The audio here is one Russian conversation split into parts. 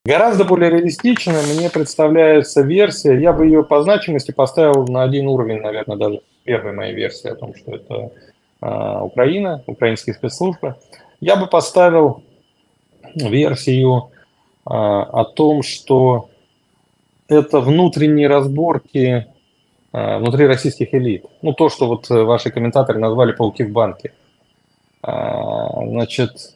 Гораздо более реалистичной мне представляется версия, я бы ее по значимости поставил на один уровень, наверное, даже с первой моей версии о том, что это Украина, украинские спецслужбы. Я бы поставил версию о том, что это внутренние разборки внутри российских элит. Ну, то, что вот ваши комментаторы назвали «пауки в банке». Значит,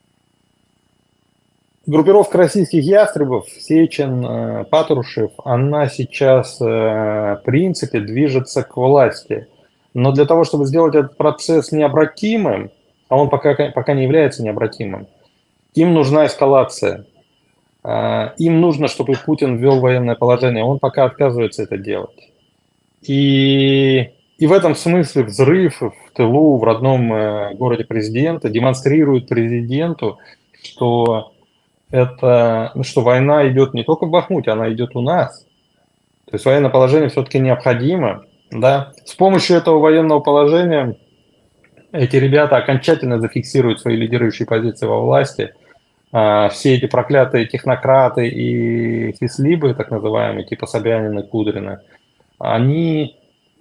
группировка российских ястребов, Сечин, Патрушев, она сейчас, в принципе, движется к власти. Но для того, чтобы сделать этот процесс необратимым, а он пока не является необратимым, им нужна эскалация. Им нужно, чтобы Путин ввел военное положение. Он пока отказывается это делать. И в этом смысле взрыв в тылу, в родном городе президента демонстрирует президенту, что что война идет не только в Бахмуте, она идет у нас. То есть военное положение все-таки необходимо. Да? С помощью этого военного положения эти ребята окончательно зафиксируют свои лидирующие позиции во власти. Все эти проклятые технократы и фислибы, так называемые, типа Собянина, Кудрина, они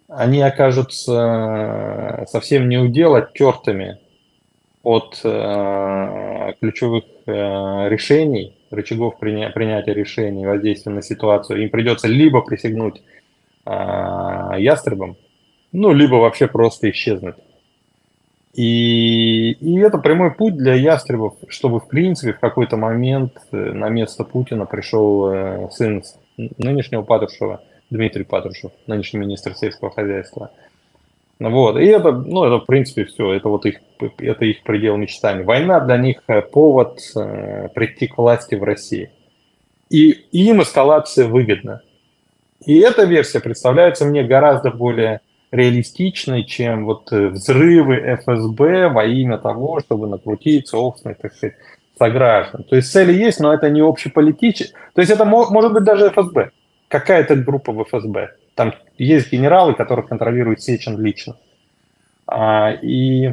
окажутся совсем не удел, оттертыми от ключевых решений, рычагов принятия решений, воздействия на ситуацию. Им придется либо присягнуть ястребам, ну, либо вообще просто исчезнуть. И это прямой путь для ястребов, чтобы, в принципе, в какой-то момент на место Путина пришел сын нынешнего Патрушева, Дмитрий Патрушев, нынешний министр сельского хозяйства. Вот. И это, в принципе, все. Это их предел мечтаний. Война для них повод прийти к власти в России. И им эскалация выгодна. И эта версия представляется мне гораздо более реалистичной, чем вот взрывы ФСБ во имя того, чтобы накрутить собственных, так сказать, сограждан. То есть цели есть, но это не общеполитические. То есть это может быть даже ФСБ. Какая-то группа в ФСБ. Там есть генералы, которых контролирует Сечин лично. И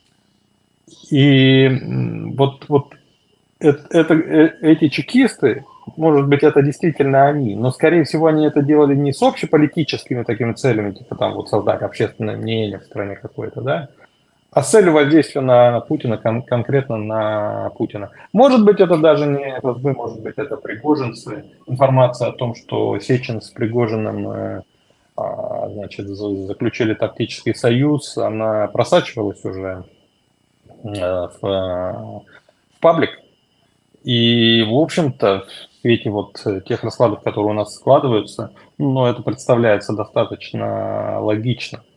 вот эти чекисты, может быть, это действительно они, но, скорее всего, они это делали не с общеполитическими такими целями, типа там вот создать общественное мнение в стране какое-то, да, а с целью воздействия на Путина, конкретно на Путина. Может быть, это даже не ФСБ, может быть, это пригожинцы. Информация о том, что Сечин с Пригожиным значит, заключили тактический союз, она просачивалась уже в паблик. И, в общем-то, в свете вот тех раскладов, которые у нас складываются, это представляется достаточно логично.